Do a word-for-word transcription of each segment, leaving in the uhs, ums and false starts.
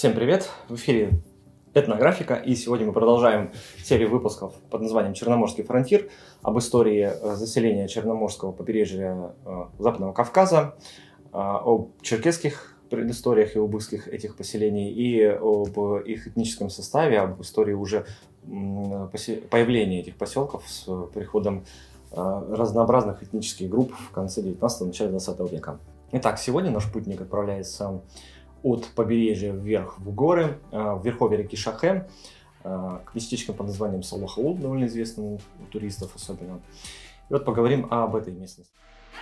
Всем привет! В эфире Этнографика, и сегодня мы продолжаем серию выпусков под названием «Черноморский фронтир» об истории заселения Черноморского побережья Западного Кавказа, об черкесских предысториях и обысках этих поселений и об их этническом составе, об истории уже появления этих поселков с приходом разнообразных этнических групп в конце девятнадцатого – начале двадцатого века. Итак, сегодня наш путник отправляется от побережья вверх в горы, в верховье реки Шахэ, к местечкам под названием Салох-Аул, довольно известным у туристов особенно. И вот поговорим об этой местности.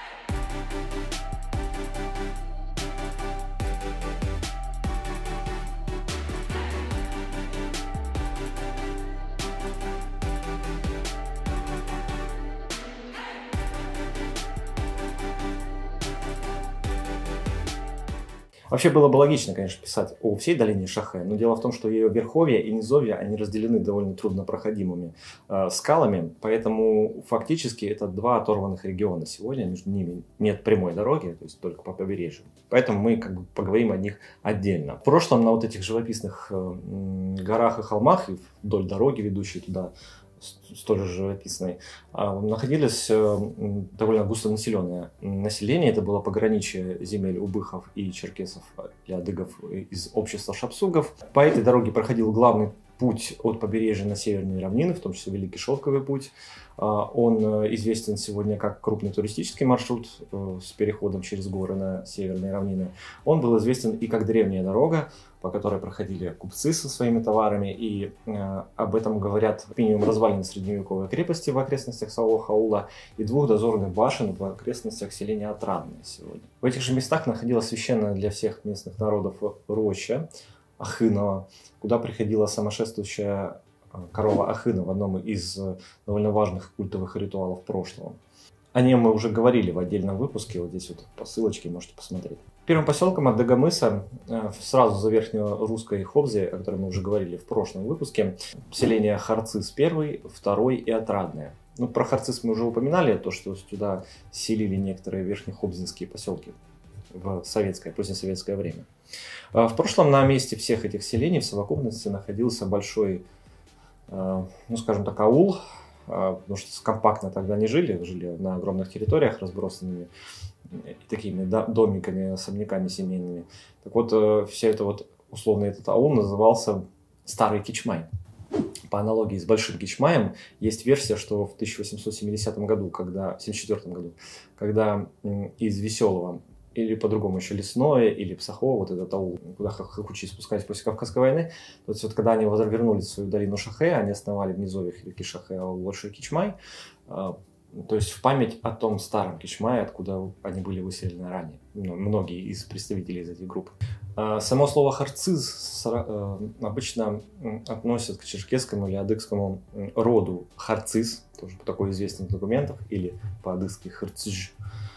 Вообще было бы логично, конечно, писать о всей долине Шахэ, но дело в том, что ее верховья и низовья, они разделены довольно труднопроходимыми э, скалами, поэтому фактически это два оторванных региона. Сегодня между ними нет прямой дороги, то есть только по побережью. Поэтому мы как бы поговорим о них отдельно. В прошлом на вот этих живописных э, горах и холмах, и вдоль дороги, ведущей туда, столь же живописной, находилось довольно густонаселенное население. Это было пограничье земель убыхов и черкесов и адыгов из общества шапсугов. По этой дороге проходил главный путь от побережья на северные равнины, в том числе Великий Шелковый путь. Он известен сегодня как крупный туристический маршрут с переходом через горы на северные равнины. Он был известен и как древняя дорога, по которой проходили купцы со своими товарами, и э, об этом говорят как минимум развалины средневековой крепости в окрестностях Салох-Аула и двух дозорных башен в окрестностях селения Отрадное сегодня. В этих же местах находилась священная для всех местных народов роща Ахынова, куда приходила самошествующая корова Ахына в одном из довольно важных культовых ритуалов прошлого. О нем мы уже говорили в отдельном выпуске, вот здесь вот по ссылочке можете посмотреть. Первым поселком от Дагомыса, сразу за верхнерусской Хобзи, о которой мы уже говорили в прошлом выпуске, селение Харцис первый, второй и Отрадное. Ну, про Харцис мы уже упоминали, то, что сюда селили некоторые верхнехобзинские поселки в советское, позднесоветское время. В прошлом на месте всех этих селений в совокупности находился большой, ну скажем так, аул, потому что компактно тогда не жили, жили на огромных территориях, разбросанными такими домиками, особняками семейными. Так вот, вся эта вот, условно, этот аул назывался Старый Кичмай. По аналогии с Большим Кичмаем есть версия, что в тысяча восемьсот семидесятом году, когда, семьдесят четвёртом году, когда из Веселого, или по-другому еще Лесное, или Псахово, вот этот аул, куда хохучи спускались после Кавказской войны, то есть вот когда они вернулись в свою долину Шахэ, они основали в низовьях реки Шахэ аул Большой Кичмай, то есть в память о том старом Кичмае, откуда они были выселены ранее, многие из представителей из этих групп. Само слово «харциз» обычно относят к черкесскому или адыгскому роду харциз, тоже такой известный в документах, или по-адыгски харциж.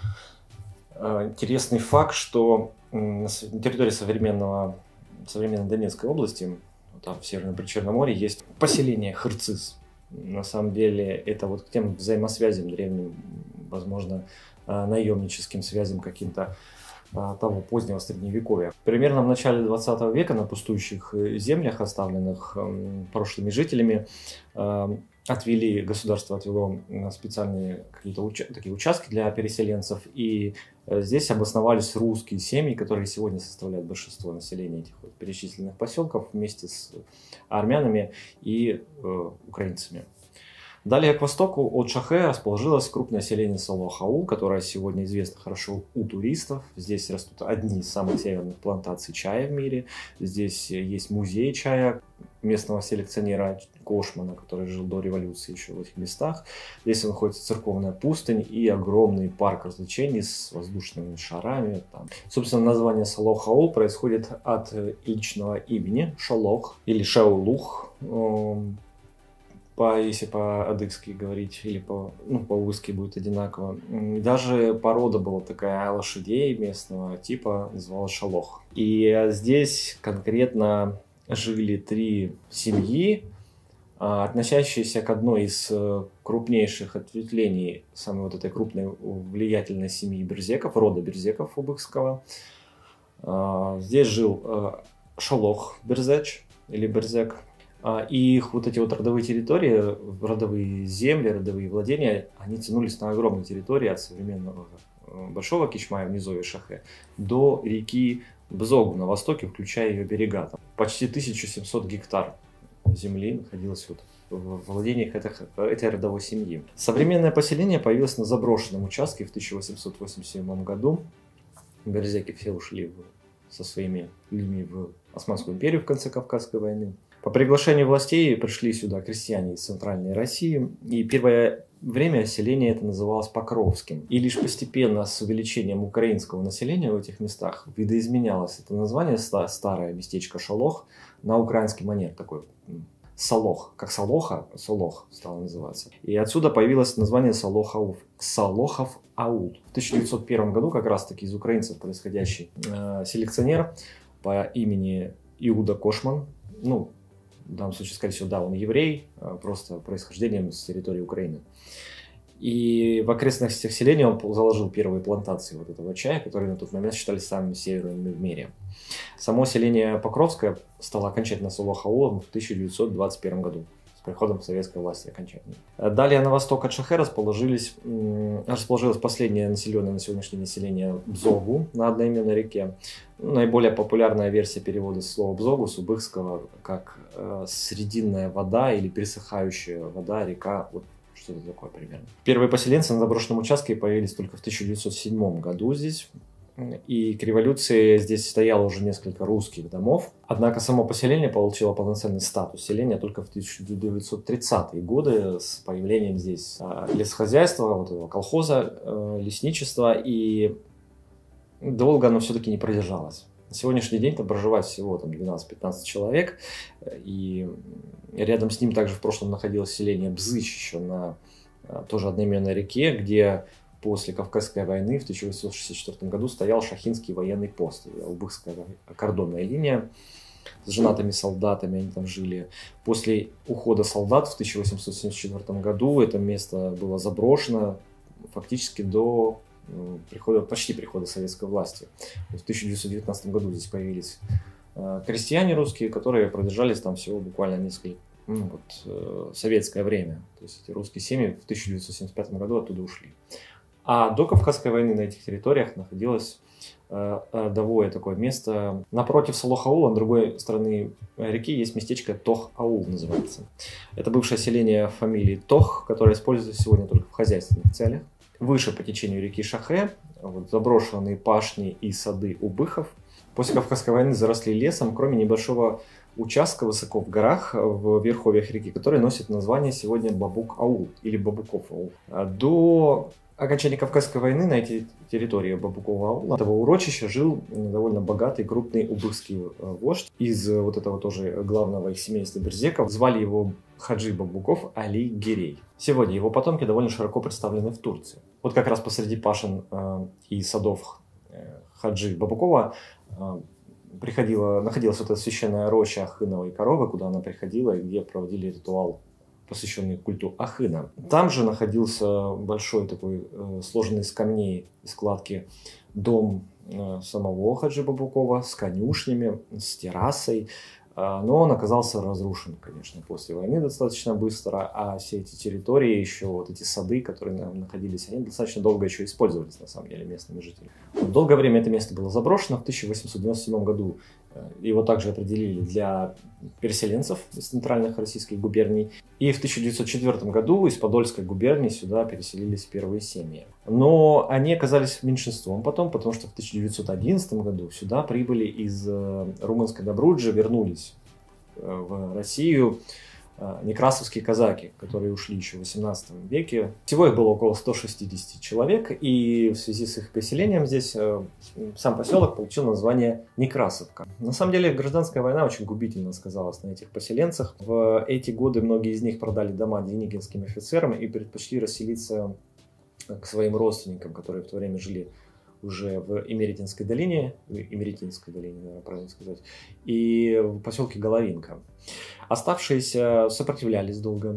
Интересный факт, что на территории современного, современной Донецкой области, там в Северном Причерноморье, есть поселение Харциз. На самом деле это вот к тем взаимосвязям древним, возможно, наемническим связям каким-то того позднего средневековья. Примерно в начале двадцатого века на пустующих землях, оставленных прошлыми жителями, отвели, государство отвело специальные какие-то уча- такие участки для переселенцев, и здесь обосновались русские семьи, которые сегодня составляют большинство населения этих вот перечисленных поселков вместе с армянами и э, украинцами. Далее к востоку от Шахэ расположилось крупное селение Салох-Аул, которое сегодня известно хорошо у туристов. Здесь растут одни из самых северных плантаций чая в мире. Здесь есть музей чая местного селекционера Кошмана, который жил до революции еще в этих местах. Здесь находится церковная пустынь и огромный парк развлечений с воздушными шарами. Там. Собственно, название Салох-Аул происходит от личного имени Шалох или Шаулух. По, если по-адыгски говорить, или по, ну, по-узски будет одинаково. Даже порода была такая лошадей местного типа, называлась Шалох. И здесь конкретно жили три семьи, относящиеся к одной из крупнейших ответвлений самой вот этой крупной влиятельной семьи Берзеков, рода Берзеков Убыхского. Здесь жил Шолох Берзеч или Берзек. И их вот эти вот родовые территории, родовые земли, родовые владения, они тянулись на огромные территории от современного Большого Кичмая в низовье Шахе до реки Бзогу на востоке, включая ее берега. Там почти тысяча семьсот гектар земли находилось вот в владениях этих, этой родовой семьи. Современное поселение появилось на заброшенном участке в тысяча восемьсот восемьдесят седьмом году. Берзеки все ушли в, со своими людьми в Османскую империю в конце Кавказской войны. По приглашению властей пришли сюда крестьяне из Центральной России, и первое время селение это называлось Покровским. И лишь постепенно с увеличением украинского населения в этих местах видоизменялось это название, старое местечко Шолох, на украинский манер такой. Солох, как Солоха, Солох стало называться. И отсюда появилось название Солохов, Солохов аул. В тысяча девятьсот первом году как раз таки из украинцев происходящий э, селекционер по имени Иуда Кошман, ну, в данном случае, скорее всего, да, он еврей, просто происхождением с территории Украины. И в окрестностях селения он заложил первые плантации вот этого чая, которые на тот момент считались самыми северными в мире. Само селение Покровское стало окончательно Солох-аулом в тысяча девятьсот двадцать первом году, с приходом советской власти окончательно. Далее на восток от Шахе расположились, расположилось последнее населенное на сегодняшний день население Бзогу на одноименной реке. Наиболее популярная версия перевода слова Бзогу с убыхского как э, срединная вода или пересыхающая вода, река, вот что-то такое примерно. Первые поселенцы на заброшенном участке появились только в тысяча девятьсот седьмом году здесь. И к революции здесь стояло уже несколько русских домов. Однако само поселение получило полноценный статус селения только в тысяча девятьсот тридцатые годы с появлением здесь лесхозяйства, вот этого колхоза, лесничества. И долго оно все-таки не продержалось. На сегодняшний день там проживает всего там двенадцать-пятнадцать человек. И рядом с ним также в прошлом находилось селение Бзыч, еще на тоже одноименной реке, где после Кавказской войны в тысяча восемьсот шестьдесят четвёртом году стоял Шахинский военный пост, Убыхская кордонная линия. С женатыми солдатами они там жили. После ухода солдат в тысяча восемьсот семьдесят четвёртом году это место было заброшено фактически до прихода, почти прихода советской власти. В тысяча девятьсот девятнадцатом году здесь появились крестьяне русские, которые продержались там всего буквально несколько ну, вот, советское время. То есть эти русские семьи в тысяча девятьсот семьдесят пятом году оттуда ушли. А до Кавказской войны на этих территориях находилось э, родовое такое место. Напротив Солох-аула, на другой стороне реки, есть местечко Тох-аул называется. Это бывшее селение фамилии Тох, которое используется сегодня только в хозяйственных целях. Выше по течению реки Шахе вот, заброшенные пашни и сады убыхов. После Кавказской войны заросли лесом, кроме небольшого участка высоко в горах, в верховьях реки, который носит название сегодня Бабук-аул или Бабуков-аул. До окончания Кавказской войны на этой территории Бабукова аула, этого урочища, жил довольно богатый, крупный убыхский вождь из вот этого тоже главного их семейства берзеков. Звали его Хаджи Бабуков Али Гирей. Сегодня его потомки довольно широко представлены в Турции. Вот как раз посреди пашин э, и садов э, Хаджи Бабукова э, приходила, находилась вот эта священная роща Ахыновой коровы, куда она приходила и где проводили ритуал, посвященный культу Ахына. Там же находился большой такой э, сложенный из камней и складки дом э, самого Хаджи Бабукова с конюшнями, с террасой. Э, но он оказался разрушен, конечно, после войны достаточно быстро. А все эти территории, еще вот эти сады, которые там находились, они достаточно долго еще использовались, на самом деле, местными жителями. Долгое время это место было заброшено. В тысяча восемьсот девяносто седьмом году его также определили для переселенцев из центральных российских губерний. И в тысяча девятьсот четвёртом году из Подольской губернии сюда переселились первые семьи. Но они оказались меньшинством потом, потому что в тысяча девятьсот одиннадцатом году сюда прибыли из румынской Добруджи, вернулись в Россию некрасовские казаки, которые ушли еще в восемнадцатом веке. Всего их было около ста шестидесяти человек, и в связи с их переселением здесь сам поселок получил название Некрасовка. На самом деле гражданская война очень губительно сказалась на этих поселенцах. В эти годы многие из них продали дома деникинским офицерам и предпочли расселиться к своим родственникам, которые в то время жили уже в Имеретинской долине, Имеретинской долине, наверное, правильно сказать, и в поселке Головинка. Оставшиеся сопротивлялись долго.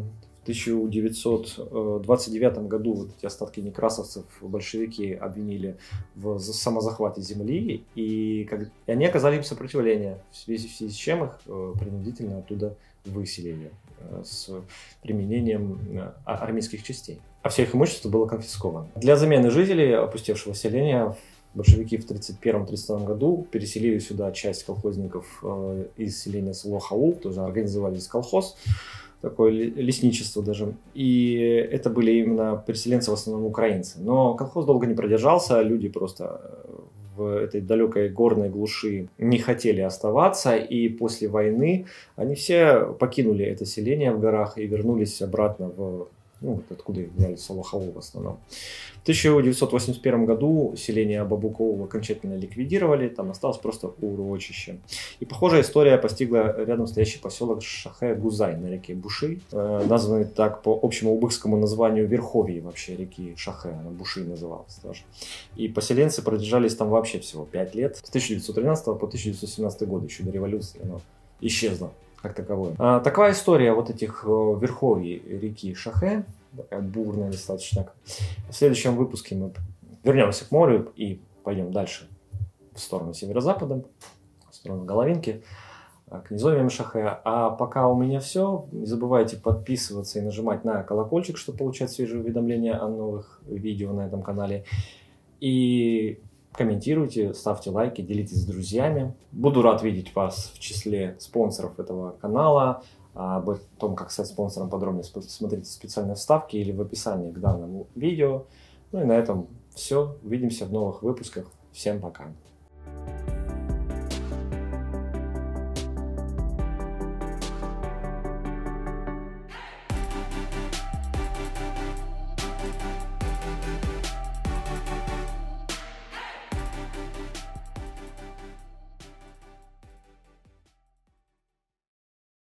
В тысяча девятьсот двадцать девятом году вот эти остатки некрасовцев большевики обвинили в самозахвате земли, и, как, и они оказали им сопротивление, в связи, в связи с чем их принудительно оттуда выселили с применением армейских частей. А все их имущество было конфисковано. Для замены жителей опустевшего селения большевики в тридцать первом — тридцать втором году переселили сюда часть колхозников из селения село Хаул, тоже организовали колхоз, такое лесничество даже. И это были именно переселенцы, в основном украинцы. Но колхоз долго не продержался, люди просто в этой далекой горной глуши не хотели оставаться, и после войны они все покинули это селение в горах и вернулись обратно в, ну, вот откуда их взяли, Солохову в основном. В тысяча девятьсот восемьдесят первом году селение Бабуково окончательно ликвидировали, там осталось просто урочище. И похожая история постигла рядом стоящий поселок Шахэ-Гузай на реке Буши, э, названный так по общему убыхскому названию верховья вообще реки Шахэ, она Буши называлась тоже. И поселенцы продержались там вообще всего пять лет, с тысяча девятьсот тринадцатого по тысяча девятьсот семнадцатый год, еще до революции оно исчезло как таковое. А, такая история вот этих верховий реки Шахэ, такая бурная достаточно. В следующем выпуске мы вернемся к морю и пойдем дальше в сторону северо-запада, в сторону Головинки, к низовьям Шахэ. А пока у меня все. Не забывайте подписываться и нажимать на колокольчик, чтобы получать свежие уведомления о новых видео на этом канале. И комментируйте, ставьте лайки, делитесь с друзьями. Буду рад видеть вас в числе спонсоров этого канала. Об том, как стать спонсором, подробнее смотрите специальные вставки или в описании к данному видео. Ну и на этом все. Увидимся в новых выпусках. Всем пока.